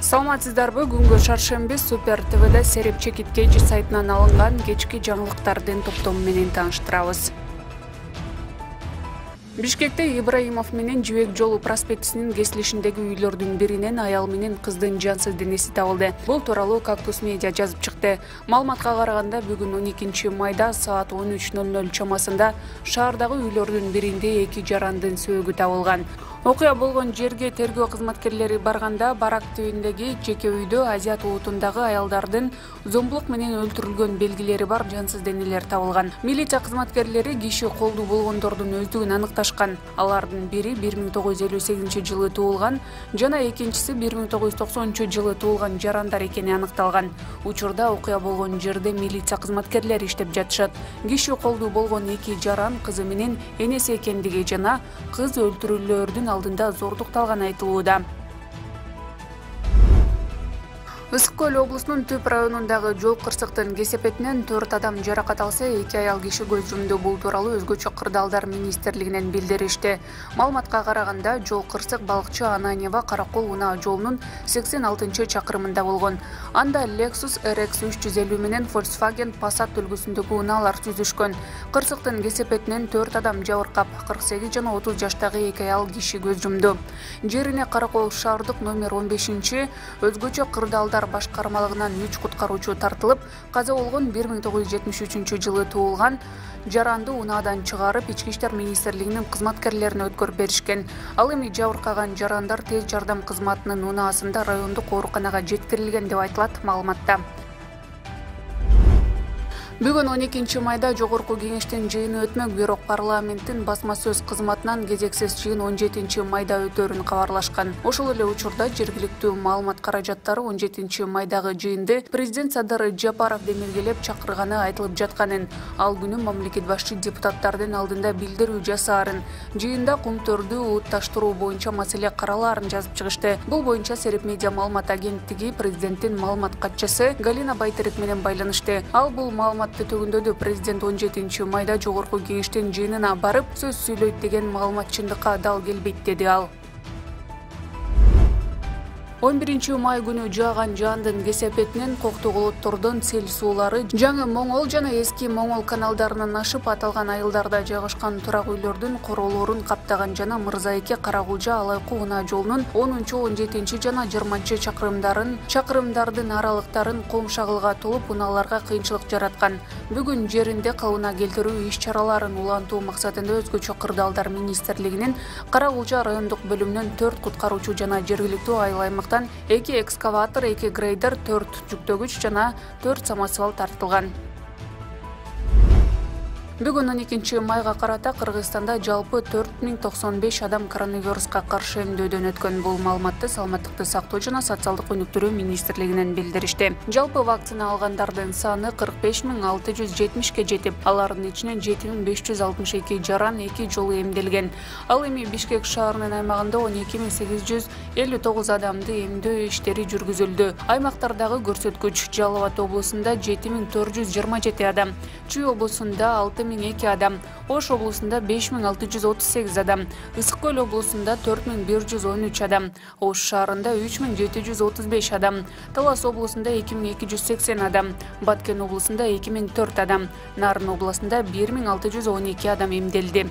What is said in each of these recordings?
Саламатсыздарбы, күнгө шаршемби Супер ТВда Сереп Чекиткейчи сайтынан алынган кечки жаңылыктардын топтому менен тааныштырабыз. Бишкекте Ибраимов менен Жибек жолу проспектисинин кесилишиндеги үйлөрдүн биринен аял менен кыздын жансыз денеси табылды. Бул тууралуу Кактус медиа жазып чыкты. Маалыматка караганда бүгүн 12 майда саат 13:00 чамасында шаардагы үйлөрдүн биринде эки жарандын сөөгү табылган. Окуя болгон жерге тергөө кызматкерлери барганда барак түбүндөгү жеке үйдө Азият улутундагы аялдардын зомбулук менен өлтүрүлгөн белгилери бар жансыз денелер табылган. Милиция кызматкерлери киши колду болгондордун өздүгүн аныкташкан. Алардын бири 1958-жылы туулган, жана экинчиси 1990-жылы туулган жарандар экени аныкталган. Учурда окуя болгон жерде милиция кызматкерлери иштеп жатышат. Киши колду болгон эки жаран кызы менен энеси экендиги жана кыз өлтүрүүлөрдүн алдында зордукталганы айтылууда. Ысык Көл облусунун Түп районундагы жол кырсыктын кесепетинен 4 адам жаракат алса, 2 аял киши көз жумду. Бул тууралуу өзгөчө кырдаалдар министрлигинен билдиришти. Маалыматка караганда, жол кырсык Балыкчы Ананьева Каракол унаа жолунун 86-чакырымында болгон. Анда Lexus RX 350 менен Volkswagen Passat үлгүсүндөгү унаалар түзүшкөн. Кырсыктын кесепетинен 4 адам жабыркап, 48 жана 30 жаштагы 2 аял киши көз жумду. Жерине Каракол шаардык номер 15 өзгөчө кырдаалдар башкармалыгынан 3 куткаруучу тартылып, каза болгон 1973-жылы туулган жаранды унаадан чыгарып, Ички иштер министрлигинин кызматкерлерине өткөрүп беришкен. Ал эми жабыркаган жарандар тез жардам кызматынын унаасында райондук ооруканага жеткирилген деп айтылат маалыматта. Бүгүн 12 майда Жогорку кеңештин жыйыны өтмөк, бирок парламенттин басма сөз кызматынан кезексиз жыйын 17 майда өтөрүн кабарлашкан. Ошол эле учурда жергиликтүү маалымат каражаттары 17 майдагы жыйынды президент Садыр Жапаров демилгелеп чакырганы айтылып жатканын, ал күнү мамлекет башчы депутаттардын алдында билдирүү жасаарын, жыйында кумтөрдү улутташтыруу боюнча маселе каралаарын жазып чыгышты. Бул боюнча Сереп медиа маалымат агенттиги президенттин маалымат катчысы Галина Байтерек менен байланышты. Ал бул маалымат төгүндөдү президент 17 майда Жогорку кеңештин жыйынына барып сөз сүйлөйт деген маалымат чындыкка дал келбейт, деди ал. 11 май күнү жааган жаандын кесепетинен Коктуголоттордон сел суулары Жаңы Моңол жана Эски Моңол каналдарынан ашып, аталган айылдарда жайгашкан турак үйлөрдүн короолорун каптаган жана Мырзайке Карагулжа Алайкы унаа жолунун 10-17 жана 20 чакырымдардын аралыктарын ком шагылга толуп, унааларга кыйынчылык жараткан. Бүгүн жеринде калыбына келтирүү иш-чараларын улантуу максатында өзгөчө кырдаалдар министрлигинин Карагулжа райондук бөлүмүнөн 4 куткаруучу жана жергиликтүү айыл аймактан 2 экскаватор, 2 грейдер, 4 жүктөгүч жана 4 самосвал тартылган. Бүгүн 12 майга карата Кыргызстанда жалпы 4095 адам коронавируска каршы эмдөөдөн өткөн. Бул маалыматты Саламаттыкты сактоо жана социалдык өнүктүрүү министрлигинен билдиришти. Жалпы вакцина алгандардын саны 45670ке жетип, алардын ичинен 7562 жаран 2 жолу эмделген. Ал эми Бишкек шаарынын аймагында 12859 адамды эмдөө иштери жүргүзүлдү. Аймактардагы көрсөткүч: Жалал Абад облусунда 7427 адам, Чүй облусунда 6002 адам, Ош облусунда 5638 адам, Ысык Көл облусунда 4113 адам, Ош шаарында 3735 адам, Талас облусунда 2280 адам, Баткен облусунда 2004 адам, Нарын облусунда 1612 адам эмделди.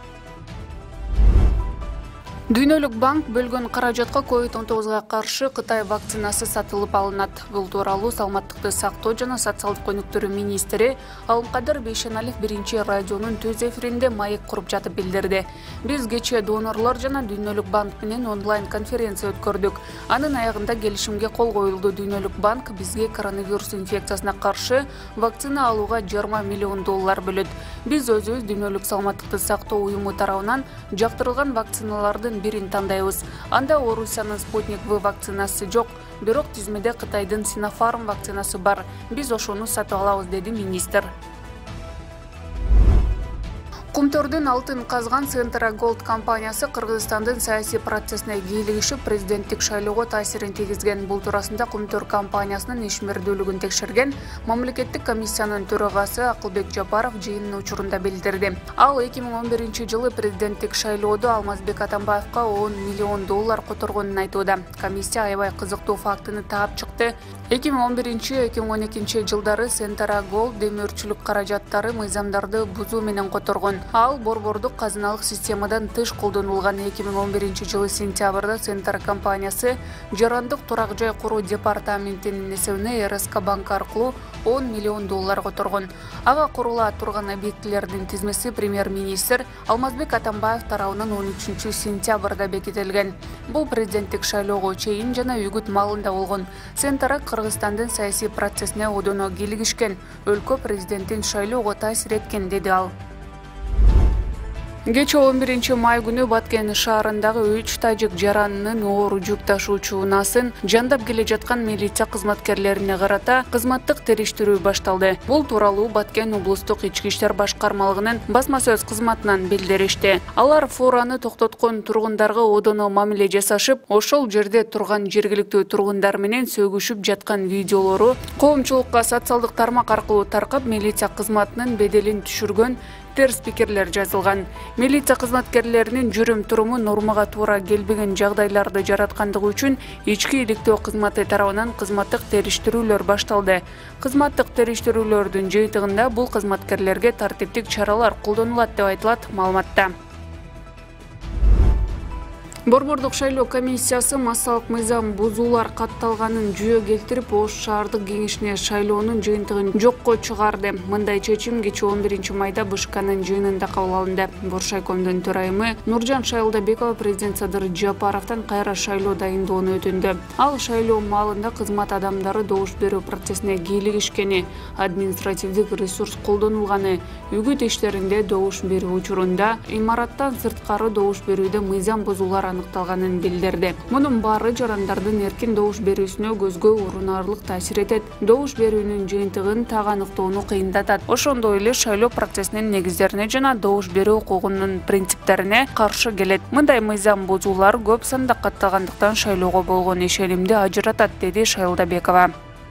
Дүйнөлүк банк бөлгөн каражатка COVID-19 каршы Кытай вакцинасы сатылып алынат. Бул тууралуу Саламаттыкты сактоо жана социалдык өнүктүрүү министри Алымкадыр Бейшеналиев биринчи радионун төз эфиринде маек куруп жатып билдирди. Биз кечээ донорлор жана Дүйнөлүк банк менен онлайн конференция өткөрдүк. Анын аягында келишимге кол коюлду. Дүйнөлүк банк бизге коронавирус инфекциясына каршы вакцина алууга $20 миллион бөлөт. Биз өзүбүз Дүйнөлүк саламаттыкты сактоо уюму тарабынан жактырылган вакциналардын бирин тандайбыз. Анда Орусиянын Спутник В вакцинасы жок, бирок тизмеде Кытайдын Sinopharm вакцинасы бар. Биз ошону сатып алабыз, деди министр. Кумтордун алтын казган Centra Gold компаниясы Кыргызстандын саясий процессине кийлигишип, президенттик шайлоого таасирин тийгизген. Бул туурасында Кумтор компаниясынын ишмердүүлүгүн текшерген мамлекеттик комиссиянын төрагасы Акылбек Жапаров жыйындын учурунда билдирди. Ал 2011-жылы президенттик шайлоодо Алмазбек Атамбаевка $10 миллион которгонун айтууда. Комиссия аябай кызыктуу фактыны таап чыкты. 2011-2012 жылдары Centra Gold демөөрчүлүк каражаттары мыйзамдарды бузуу менен которгон. Ал борбордук казыналык системадан тыш колдонулган. 2011 жылы сентябрда Centra компаниясы жарандык турак жай куруу департаментинин эсебине РСК банк аркылуу $10 миллион которгон. Ага курула турган объектилердин тизмеси премьер-министр Алмазбек Атамбаев тарабынан 13 сентябрда бекитилген. Бул президенттик шайлоого чейин жана үгүт маалында болгон. Centra Кыргызстандын саясий процессине одоно кийлигишкен, өлкө президентин шайлоого таасир эткен, деди ал. Кечээ 11 май күнү Баткен шаарындагы 3 тажик жаранынын оору жүк ташуучу унаасын жандап келе жаткан милиция кызматкерлерине карата кызматтык териштирүү башталды. Бул тууралуу Баткен облустук ички иштер башкармалыгынын басма сөз кызматынан билдиришти. Алар фураны токтоткон тургундарга одоно мамиле жасашып, ошол жерде турган жергиликтүү тургундар менен сөгүшүп жаткан видеолору коомчулукка социалдык тармак аркылуу таркап, милиция кызматынын беделин түшүргөн терс пикирлер жазылган. Милиция кызматкерлеринин жүрүм туруму нормага туура келбеген жагдайларды жараткандыгы үчүн ички иликтөө кызматы тарабынан кызматтык териштирүүлөр башталды. Кызматтык териштирүүлөрдүн жыйынтыгында бул кызматкерлерге тартиптик чаралар колдонулат деп айтылат маалыматта. Борбордук шайлоо комиссиясы массалык мыйзам бузуулар катталганын жүйө келтирип, Ош шаардык кеңешине шайлоонун жыйынтыгын жокко чыгарды. Мындай чечим кечээ 11 майда БШКнын жыйынында кабыл алынды. Боршайкомдун төрайымы Нуржан Шайлдабекова президент Садыр Жапаровдон кайра шайлоо дайындоону өтүндү. Ал шайлоо маалында кызмат адамдары добуш берүү процессине кийлигишкени, административдик ресурс колдонулганы, үгүт иштеринде добуш берүү учурунда имараттан сырткары добуш берүүдө мыйзам бузуулар аныкталганын билдирди. Мунун баары жарандардын эркин добуш берүүсүнө көзгө урунарлык таасир этет. Добуш берүүнүн жыйынтыгын так аныктоону кыйындатат. Ошондой эле шайлоо процессинин негиздерине жана добуш берүү укугунун принциптерине каршы келет. Мындай мыйзам бузуулар көп санда катталгандыктан шайлоого болгон ишенимди ажыратат, деди Шайлдабекова.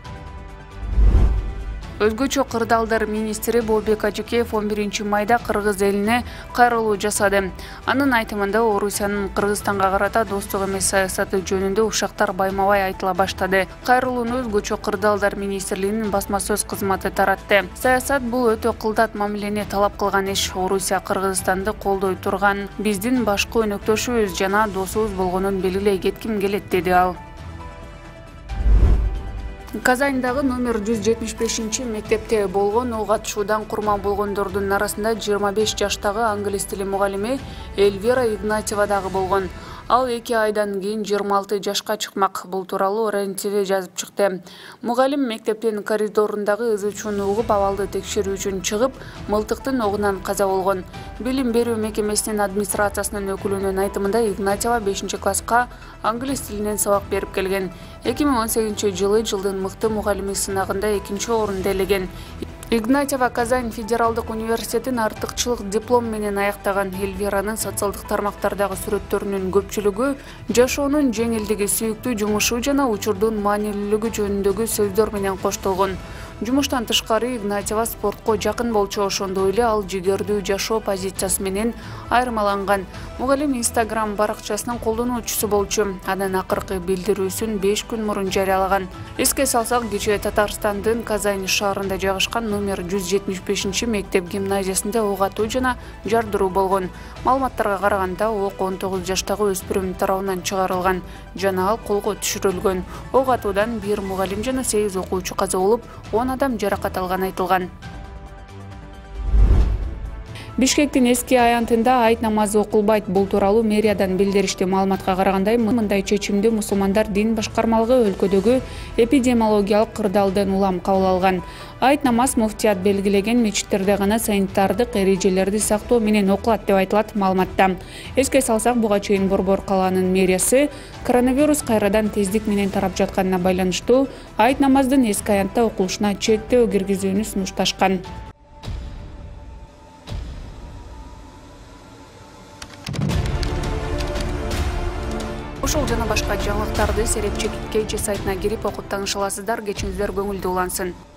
Өзгөчө кырдаалдар министри Болбек Ажыкеев 11 майда Кыргыз элине кайрылуу жасады. Анын айтымында Орусиянын Кыргызстанга карата достук эмес саясаты жөнүндө ушактар байма-бай айтыла баштады. Кайрылууну өзгөчө кырдаалдар министрлигинин басма сөз кызматы таратты. Саясат бул өтө кылдат мамилени талап кылган иш. Орусия Кыргызстанды колдой турган, биздин башкы өнөктөшүбүз жана досубуз болгонун белгилей кетким келет, деди ал. Казандагы номер 175 мектепте болгон ок атышуудан курман болгондордун арасында 25 жаштагы англис тили мугалими Эльвира Игнатьева дагы болгон. Ал 2 айдан кийин 26 жашка чыкмак. Бул тууралуу РЕН-ТВ жазып чыкты. Мугалим мектептин коридорундагы ыз чууну угуп, абалды текшерүү үчүн чыгып, мылтыктын огунан каза болгон. Билим берүү мекемесинин администрациясынын өкүлүнүн айтымында Игнатьева 5-класска англис тилинен сабак берип келген. 2018 жылдын мыкты мугалими сынагында 2-чи орунду ээлеген. Игнатьева Казань федералдык университетин артыкчылык диплом менен аяктаган. Эльвиранын социалдык тармактардагы сүрөттөрүнүн көпчүлүгү жашоонун жеңилдиги, сүйүктүү жумушу жана учурдун маанилүүлүгү жөнүндөгү сөздөр менен коштолгон. Жумуштан тышкары Игнатьева спортко жакын болчу, ошондой эле ал жигердүү жашоо позициясы менен айырмаланган. Мугалим Instagram баракчасынын колдонуучусу болчу. Анын акыркы билдирүүсүн 5 күн мурун жарыялаган. Эске салсак, кечээ Татарстандын Казань шаарында жайгашкан номер 175 мектеп гимназиясында ок атуу жана жардыруу болгон. Маалыматтарга караганда, ок 19 жаштагы өспүрүм тарабынан чыгарылган жана ал колго түшүрүлгөн. Ок атуудан 1 мугалим жана 8 окуучу каза болуп, 10 адам жаракат алганы айтылган. Бишкектин эски аянтында айт намазы окулбайт. Бул тууралуу мэриядан билдиришти. Маалыматка караганда, мындай чечимди мусулмандар дин башкармалыгы өлкөдөгү эпидемиологиялык кырдаалдан улам кабыл алган. Айт намаз муфтият белгилеген мечиттерде гана санитардык эрежелерди сактоо менен окулат деп айтылат маалыматта. Эске салсак, буга чейин Борбор калаанын мэриясы коронавирус кайрадан тездик менен тарап жатканына байланыштуу айт намаздын эски аянтта окулушуна чектөө киргизүүнү сунушташкан. Ушул жана башка жаңылыктарды Серепчи Кей сайтына кирип окуп таныша аласыздар. Кечиңиздер көңүлдүү улансын.